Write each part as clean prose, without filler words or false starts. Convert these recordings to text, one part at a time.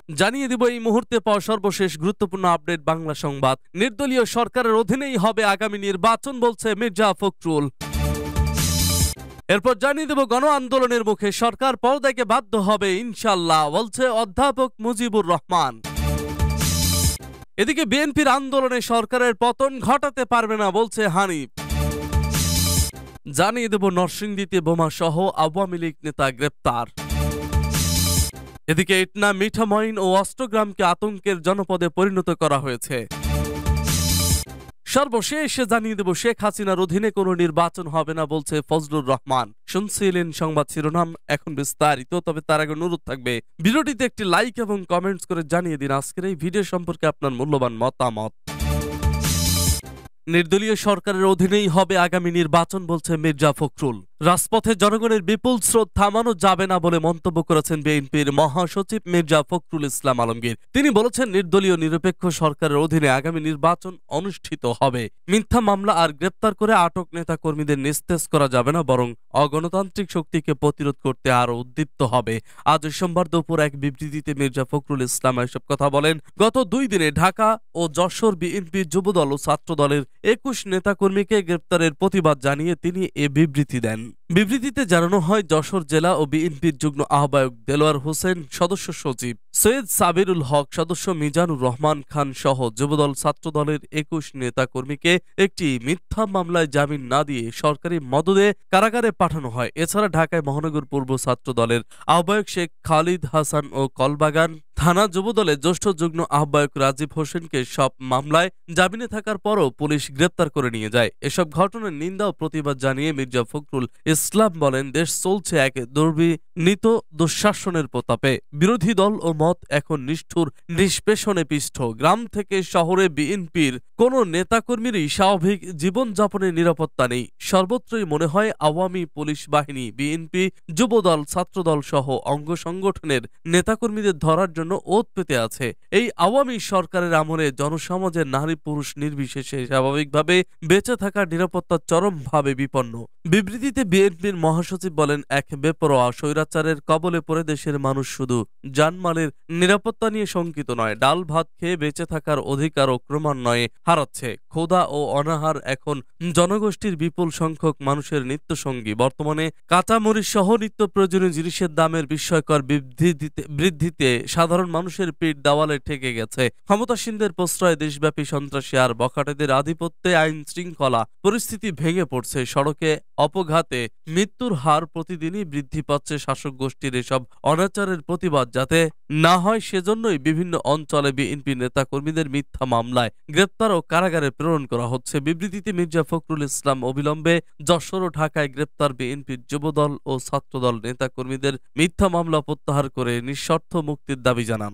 জানিয়ে দিব এই মুহূর্তে পাওয়া সর্বশেষ গুরুত্বপূর্ণ আপডেট বাংলা সংবাদ। নির্দলীয় সরকারের অধীনেই হবে আগামী নির্বাচন বলছে মির্জা ফখরুল। এরপর জানিয়ে দেব গণ আন্দোলনের মুখে সরকার পর্দাকে বাধ্য হবে ইনশাল্লাহ বলছে অধ্যাপক মুজিবুর রহমান। এদিকে বিএনপির আন্দোলনে সরকারের পতন ঘটাতে পারবে না বলছে হানিফ। জানিয়ে দেব নরসিংদীতে বোমা সহ আওয়ামী লীগ নেতা গ্রেপ্তার। এদিকে ইটনা মিঠামইন ও অষ্টগ্রামকে আতঙ্কের জনপদে পরিণত করা হয়েছে। সর্বশেষ জানিয়ে দেব শেখ হাসিনার অধীনে কোনো নির্বাচন হবে না বলছে ফজলুর রহমান। শুনছিলেন সংবাদ শিরোনাম, এখন বিস্তারিত। তবে তার আগে অনুরোধ থাকবে ভিডিওটিতে একটি লাইক এবং কমেন্টস করে জানিয়ে দিন আজকের এই ভিডিও সম্পর্কে আপনার মূল্যবান মতামত। নির্দলীয় সরকারের অধীনেই হবে আগামী নির্বাচন বলছে মির্জা ফখরুল। রাজপথে জনগণের বিপুল স্রোত থামানো যাবে না বলে মন্তব্য করেছেন বিএনপির মহাসচিব মির্জা ফখরুল ইসলাম আলমগীর। তিনি বলেছেন নির্দলীয় নিরপেক্ষ সরকারের অধীনে আগামী নির্বাচন অনুষ্ঠিত হবে। মিথ্যা মামলা আর গ্রেপ্তার করে আটক নেতা কর্মীদের নিস্তেজ করা যাবে না, বরং অগণতান্ত্রিক শক্তিকে প্রতিরোধ করতে আরো উদ্দীপ্ত হবে। আজ সোমবার দুপুর এক বিবৃতিতে মির্জা ফখরুল ইসলাম এসব কথা বলেন। গত 2 দিনে ঢাকা ও যশোর বিএনপির যুবদল ও ছাত্র দলের 21 নেতাকর্মীকে গ্রেপ্তারের প্রতিবাদ জানিয়ে তিনি এ বিবৃতি দেন। বিবৃতিতে জানানো হয়, যশোর জেলা ও বিএনপির যুগ্ম আহ্বায়ক দেলোয়ার হোসেন, সদস্য সচিব সৈয়দ সাবিরুল হক, সদস্য মিজানুর রহমান খান সহ যুবদল ছাত্র দলের 21 নেতাকর্মীকে একটি মিথ্যা মামলায় জামিন না দিয়ে সরকারি মদদে কারাগারে পাঠানো হয়। এছাড়া ঢাকায় মহানগর পূর্ব ছাত্র দলের আহ্বায়ক শেখ খালিদ হাসান ও কলবাগান থানা যুবদলের জ্যেষ্ঠ যুগ্ম আহ্বায়ক রাজীব হোসেনকে সব মামলায় জামিনে থাকার পরও পুলিশ গ্রেপ্তার করে নিয়ে যায়। এসব ঘটনার নিন্দা ও প্রতিবাদ জানিয়ে মির্জা ফখরুল ইসলাম বলেন, দেশ চলছে এক দুর্বিনীত দুঃশাসনের প্রতাপে। বিরোধী দল ও মত এখন নিষ্ঠুর নিষ্পেষণে পিষ্ট। গ্রাম থেকে শহরে বিএনপির কোন নেতাকর্মীরই স্বাভাবিক জীবনযাপনের নিরাপত্তা নেই। সর্বত্রই মনে হয় আওয়ামী পুলিশ বাহিনী, বিএনপি, যুবদল, ছাত্রদল সহ অঙ্গ সংগঠনের নেতাকর্মীদের ধরার জন্য ওত পেতে আছে। এই আওয়ামী সরকারের আমলে জনসমাজের নারী পুরুষ নির্বিশেষে স্বাভাবিকভাবে বেঁচে থাকার নিরাপত্তা চরমভাবে বিপন্ন। বিবৃতিতে বিএনপির মহাসচিব বলেন, এক বেপরোয়া স্বৈরাচারের কবলে পড়ে দেশের মানুষ শুধু জানমালের নিরাপত্তা নিয়ে শঙ্কিত নয়, ডাল ভাত খেয়ে বেঁচে থাকার অধিকারও ক্রমান্বয়ে হারাচ্ছে। ক্ষুধা ও অনাহার এখন জনগোষ্ঠীর বিপুল সংখ্যক মানুষের নিত্যসঙ্গী। বর্তমানে কাঁচামরিচ সহ নিত্য প্রয়োজনীয় জিনিসের দামের বিস্ময়কর বৃদ্ধিতে সাধারণ মানুষের পিঠ দেওয়ালে ঠেকে গেছে। ক্ষমতাসীনদের প্রশ্রয়ে দেশব্যাপী সন্ত্রাসী আর বখাটেদের আধিপত্যে আইন শৃঙ্খলা পরিস্থিতি ভেঙে পড়ছে। সড়কে অপঘাতে মৃত্যুর হার প্রতিদিনই বৃদ্ধি পাচ্ছে। শাসক গোষ্ঠীর এসব অনাচারের প্রতিবাদ যাতে না হয় সেজন্যই বিভিন্ন অঞ্চলে বিএনপি নেতাকর্মীদের মিথ্যা মামলায় গ্রেপ্তার ও কারাগারে প্রেরণ করা হচ্ছে। বিবৃতিতে মির্জা ফখরুল ইসলাম অবিলম্বে যশোর ও ঢাকায় গ্রেপ্তার বিএনপির যুবদল ও ছাত্রদল নেতাকর্মীদের মিথ্যা মামলা প্রত্যাহার করে নিঃশর্ত মুক্তির দাবি জানান।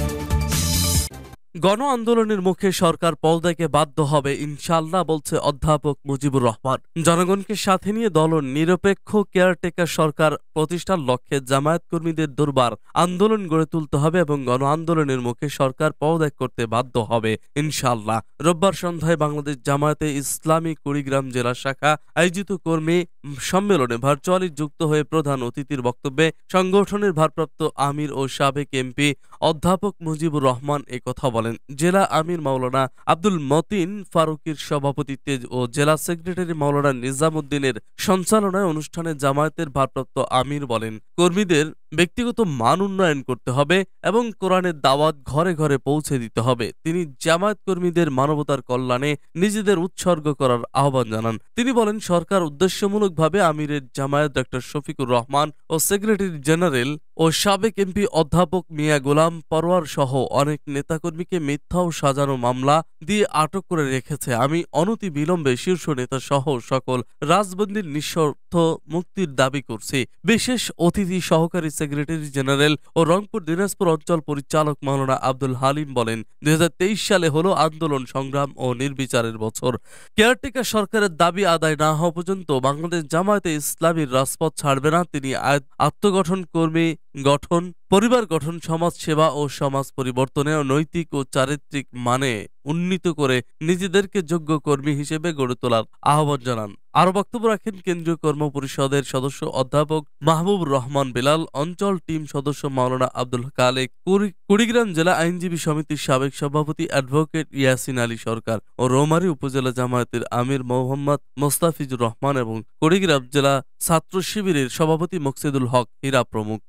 গণ আন্দোলনের মুখে সরকার পর্দাকে বাধ্য হবে ইনশাআল্লাহ বলছে অধ্যাপক মুজিবুর রহমান। জনগণকে সাথে নিয়ে দল নিরপেক্ষ কেয়ারটেকার সরকার প্রতিষ্ঠার লক্ষ্যে জামায়াত কর্মীদের দুর্বার আন্দোলন গড়ে তুলতে হবে এবং গণ আন্দোলনের মুখে সরকার পদত্যাগ করতে বাধ্য হবে ইনশাআল্লাহ। রোববার সন্ধ্যায় বাংলাদেশ জামায়াতে ইসলামী কুড়িগ্রাম জেলা শাখা আয়োজিত কর্মী সম্মেলনে ভার্চুয়ালি যুক্ত হয়ে প্রধান অতিথির বক্তব্যে সংগঠনের ভারপ্রাপ্ত আমির ও সাবেক এমপি অধ্যাপক মুজিবুর রহমান একথা বলেন। জেলা আমির মাওলানা আব্দুল মতিন ফারুকির সভাপতিত্বে ও জেলা সেক্রেটারি মাওলানা নিজামুদ্দিনের সঞ্চালনায় অনুষ্ঠানে জামায়াতের ভারপ্রাপ্ত আমির বলেন, কর্মীদের ব্যক্তিগত মান উন্নয়ন করতে হবে এবং কোরআনের দাওয়াত ঘরে ঘরে পৌঁছে দিতে হবে। তিনি জামায়াত কর্মীদের মানবতার কল্যাণে নিজেদের উৎসর্গ করার আহ্বান জানান। তিনি বলেন, সরকার উদ্দেশ্যমূলকভাবে আমিরের জামায়াত ডক্টর শফিকুর রহমান ও সেক্রেটারি জেনারেল ও সাবেক এমপি অধ্যাপক মিয়া গোলাম পরোয়ার সহ অনেক নেতাকর্মীকে মিথ্যা ও সাজানো মামলা দিয়ে আটক করে রেখেছে। আমি অনতি বিলম্বে শীর্ষ নেতা সহ সকল রাজবন্দীর নিঃশর্ত মুক্তির দাবি করছি। বিশেষ অতিথি সহকারী সেক্রেটারি জেনারেল ও রংপুর দিনাজপুর অঞ্চল পরিচালক মাওলানা আব্দুল হালিম বলেন, 2023 সালে হলো আন্দোলন সংগ্রাম ও নির্বিচারের বছর। কেয়ারটেকার সরকারের দাবি আদায় না হওয়া পর্যন্ত বাংলাদেশ জামায়াতে ইসলামীর রাজপথ ছাড়বে না। তিনি আত্মগঠন কর্মী গঠন, পরিবার গঠন, সমাজ সেবা ও সমাজ পরিবর্তনে নৈতিক ও চারিত্রিক মানে উন্নীত করে নিজেদেরকে যোগ্য কর্মী হিসেবে গড়ে তোলার আহ্বান জানান। আরও বক্তব্য রাখেন কেন্দ্রীয় কর্ম পরিষদের সদস্য অধ্যাপক মাহবুব রহমান বেলাল, অঞ্চল টিম সদস্য মাওলানা আব্দুল খালেক, কুড়িগ্রাম জেলা আইনজীবী সমিতির সাবেক সভাপতি অ্যাডভোকেট ইয়াসিন আলী সরকার ও রৌমারী উপজেলা জামায়াতের আমির মোহাম্মদ মোস্তাফিজুর রহমান এবং কুড়িগ্রাম জেলা ছাত্র শিবিরের সভাপতি মকসুদুল হক হীরা প্রমুখ।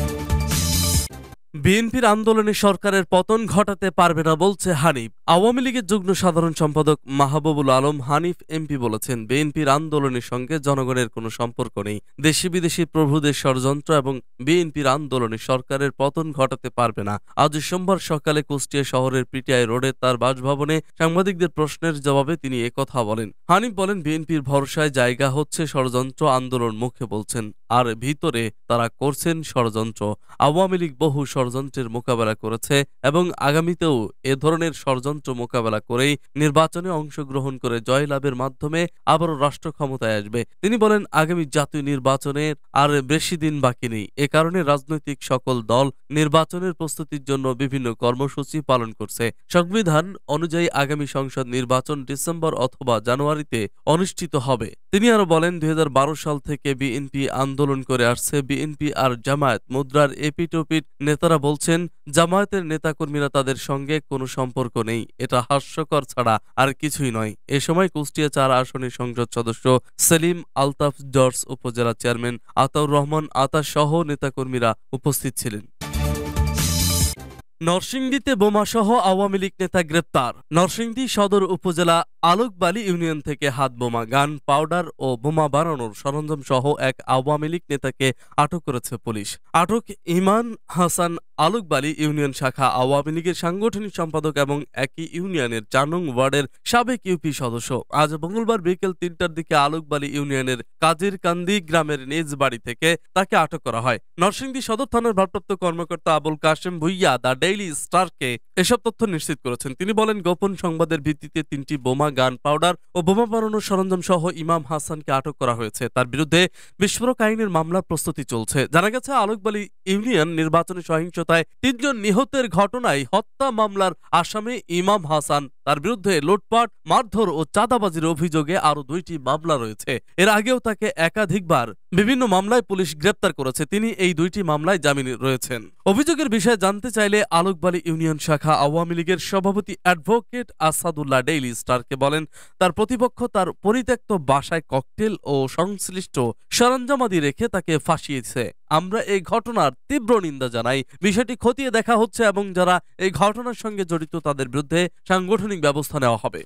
বিএনপির আন্দোলনে সরকারের পতন ঘটাতে পারবে না বলছে হানিফ। আওয়ামী লীগের যুগ্ম সাধারণ সম্পাদক মাহবুবুল আলম হানিফ এমপি বলেছেন, বিএনপির আন্দোলনের সঙ্গে জনগণের কোনো সম্পর্ক নেই। দেশি বিদেশি প্রভুদের ষড়যন্ত্র এবং বিএনপির আন্দোলনে সরকারের পতন ঘটাতে পারবে না। আজ সোমবার সকালে কুষ্টিয়া শহরের পিটিআই রোডে তার বাসভবনে সাংবাদিকদের প্রশ্নের জবাবে তিনি একথা বলেন। হানিফ বলেন, বিএনপির ভরসায় জায়গা হচ্ছে ষড়যন্ত্র, আন্দোলন মুখে বলছেন আর ভিতরে তারা করছেন ষড়যন্ত্র। আওয়ামী লীগ বহু ষড়যন্ত্রের মোকাবেলা করেছে এবং আগামীতেও এ ধরনের ষড়যন্ত্র মোকাবেলা করেই নির্বাচনে অংশগ্রহণ করে জয়লাভের মাধ্যমে আবারও রাষ্ট্র ক্ষমতায় আসবে। তিনি বলেন, আগামী জাতীয় নির্বাচনের আর বেশি দিন বাকি নেই। এ কারণে রাজনৈতিক সকল দল নির্বাচনের প্রস্তুতির জন্য বিভিন্ন কর্মসূচি পালন করছে। সংবিধান অনুযায়ী আগামী সংসদ নির্বাচন ডিসেম্বর অথবা জানুয়ারিতে অনুষ্ঠিত হবে। তিনি আরো বলেন, 2012 সাল থেকে বিএনপি আন্দোলন করে আসছে। বিএনপি আর জামায়াত মুদ্রার এপিটোপিট। নেতারা বলছেন জামায়াতের নেতাকর্মীরা তাদের সঙ্গে কোনো সম্পর্ক নেই। এটা হাস্যকর ছাড়া আর কিছুই নয়। এ সময় কুষ্টিয়া 4 আসনের সংসদ সদস্য সেলিম আলতাফ, জর্জ উপজেলা চেয়ারম্যান আতাউর রহমান আতা সহ নেতাকর্মীরা উপস্থিত ছিলেন। নরসিংদীতে বোমাসহ আওয়ামী লীগ নেতা গ্রেপ্তার। নরসিংদী সদর উপজেলা আলোকবালী ইউনিয়ন থেকে হাত বোমা, গান পাউডার ও বোমা বানানোর সরঞ্জাম সহ এক আওয়ামী লীগ নেতাকে আটক করেছে পুলিশ। আটক ইমান হাসান আলোকবালী ইউনিয়ন শাখা আওয়ামী লীগের সাংগঠনিক সম্পাদক এবং একই ইউনিয়নের 4 নং ওয়ার্ডের সাবেক ইউপি সদস্য। আজ মঙ্গলবার বিকেল 3টার দিকে আলোকবালী ইউনিয়নের কাজিরকান্দি গ্রামের নিজ বাড়ি থেকে তাকে আটক করা হয়। নরসিংদী সদর থানার ভারপ্রাপ্ত কর্মকর্তা আবুল কাশেম ভুইয়া দ্য ডেইলি স্টারকে এসব তথ্য নিশ্চিত করেছেন। তিনি বলেন, গোপন সংবাদের ভিত্তিতে 3টি বোমা, গান পাউডার ও বোমা বানানোর সরঞ্জাম সহ ইমাম হাসানকে আটক করা হয়েছে। তার বিরুদ্ধে বিস্ফোরক আইনের মামলার প্রস্তুতি চলছে। জানা গেছে, আলোকবালী ইউনিয়ন নির্বাচনী সহিংসতায় 3 জন নিহতের ঘটনায় হত্যা মামলার আসামি ইমাম হাসান, তার বিরুদ্ধে লুটপাট, মারধর ও চাঁদাবাজির অভিযোগে আরো 2টি মামলা রয়েছে। এর আগেও তাকে একাধিকবার বিভিন্ন মামলায় পুলিশ গ্রেপ্তার করেছে। তিনি এই 2টি মামলায় জামিনে রয়েছেন। অভিযোগের বিষয়ে জানতে চাইলে আলোকবালী ইউনিয়ন শাখা আওয়ামী লীগের সভাপতি অ্যাডভোকেট আসাদুল্লাহ ডেইলি স্টারকে বলেন, তার প্রতিপক্ষ তার পরিত্যক্ত বাসায় ককটেল ও সংশ্লিষ্ট সরঞ্জামাদি রেখে তাকে ফাঁসিয়েছে। আমরা এই ঘটনার তীব্র নিন্দা জানাই। বিষয়টি খতিয়ে দেখা হচ্ছে এবং যারা এই ঘটনার সঙ্গে জড়িত তাদের বিরুদ্ধে সাংগঠনিক ব্যবস্থা নেওয়া হবে।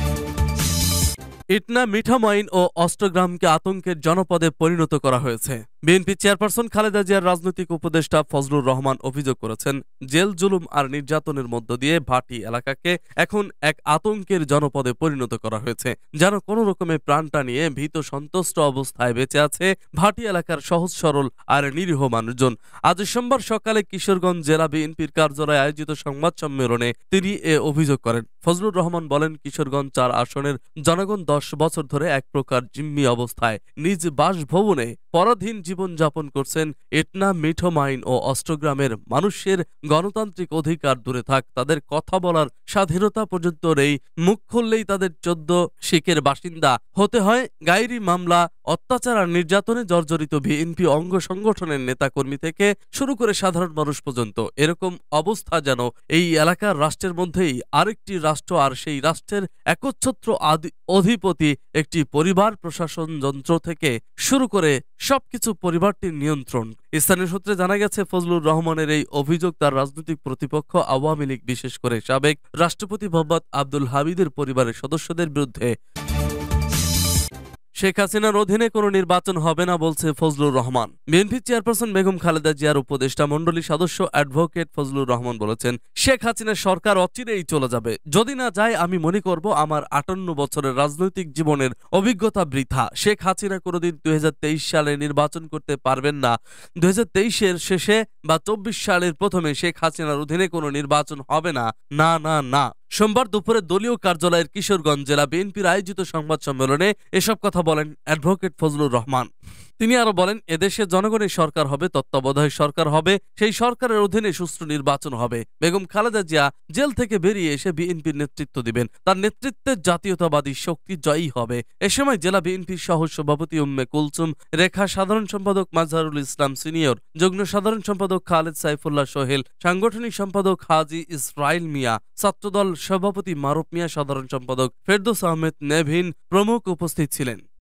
ইটনা, মিঠামইন ও অষ্টগ্রামকে আতঙ্কের জনপদে পরিণত করা হয়েছে। বিএনপি চেয়ারপারসন খালেদা জিয়ার রাজনৈতিক উপদেষ্টা ফজলুর রহমান অভিযোগ করেছেন, জেল জুলুম আর নির্যাতনের মধ্য দিয়ে ভাটি এলাকাকে এখন এক আতঙ্কের জনপদে পরিণত করা হয়েছে। যেন কোনো রকমে প্রাণটা নিয়ে ভীত সন্ত্রস্ত অবস্থায় বেঁচে আছে ভাটি এলাকার সহজ সরল আর নিরীহ মানুষজন। আজ সোমবার সকালে কিশোরগঞ্জ জেলা বিএনপির কার্যালয়ে আয়োজিত সংবাদ সম্মেলনে তিনি এ অভিযোগ করেন। ফজলুর রহমান বলেন, কিশোরগঞ্জ 4 আসনের জনগণ 10 বছর ধরে এক প্রকার জিম্মি অবস্থায় নিজ বাসভবনে পরাধীন জীবন যাপন করছেন। ইটনা, মিঠামইন ও অষ্টগ্রামের মানুষের গণতান্ত্রিক অধিকার দূরে থাক, তাদের কথা বলার স্বাধীনতা পর্যন্ত নেই। মুখ খুললেই তাদের 14 শিখের বাসিন্দা হতে হয়। গায়েরি মামলা, অত্যাচার আর নির্যাতনে জর্জরিত বিএনপি অঙ্গ সংগঠনের নেতাকর্মী থেকে শুরু করে সাধারণ মানুষ পর্যন্ত। এরকম অবস্থা যেন এই এলাকার রাষ্ট্রের মধ্যেই আরেকটি রাষ্ট্র, আর সেই রাষ্ট্রের একচ্ছত্র অধিপতি একটি পরিবার, প্রশাসন যন্ত্র থেকে শুরু করে সবকিছু পরিবারটির নিয়ন্ত্রণ। স্থানীয় সূত্রে জানা গেছে, ফজলুর রহমানের এই অভিযোগ তার রাজনৈতিক প্রতিপক্ষ আওয়ামী লীগ, বিশেষ করে সাবেক রাষ্ট্রপতি মোহাম্মদ আব্দুল হামিদের পরিবারের সদস্যদের বিরুদ্ধে। শেখ হাসিনার অধীনে কোনো নির্বাচন হবে না বলছে ফজলুর রহমান। বিএনপি চেয়ারপারসন বেগম খালেদা জিয়ার উপদেষ্টা মণ্ডলী সদস্য অ্যাডভোকেট ফজলুর রহমান বলেছেন, শেখ হাসিনার সরকার অচিরেই চলে যাবে। যদি না যায়, আমি মনে করব আমার 58 বছরের রাজনৈতিক জীবনের অভিজ্ঞতা বৃথা। শেখ হাসিনা কোনোদিন 2023 সালে নির্বাচন করতে পারবেন না। 2023-এর শেষে বা 24 সালের প্রথমে শেখ হাসিনার অধীনে কোনো নির্বাচন হবে না। না না না। সোমবার দুপুরে দলীয় কার্যালয়ের কিশোরগঞ্জ জেলা বিএনপির আয়োজিত সংবাদ সম্মেলনে এসব কথা বলেন অ্যাডভোকেট ফজলুর রহমান। তিনি আরো বলেন, এদেশে জনগণের সরকার হবে, তত্ত্বাবধায়ক সরকার হবে, সেই সরকারের অধীনে সুষ্ঠু নির্বাচন হবে। বেগম খালেদা জিয়া জেল থেকে বেরিয়ে এসে বিএনপির নেতৃত্ব দিবেন। তার নেতৃত্বে জাতীয়তাবাদী শক্তি জয়ী হবে। এ সময় জেলা বিএনপির সহ সভাপতি উম্মে কুলসুম রেখা, সাধারণ সম্পাদক মাজহারুল ইসলাম সিনিয়র, যুগ্ম সাধারণ সম্পাদক খালেদ সাইফুল্লাহ সোহেল, সাংগঠনিক সম্পাদক হাজী ইসরাইল মিয়া, ছাত্রদল সভাপতি মারুফ মিয়া, সাধারণ সম্পাদক ফেরদৌস আহমেদ নেভিন প্রমুখ উপস্থিত ছিলেন।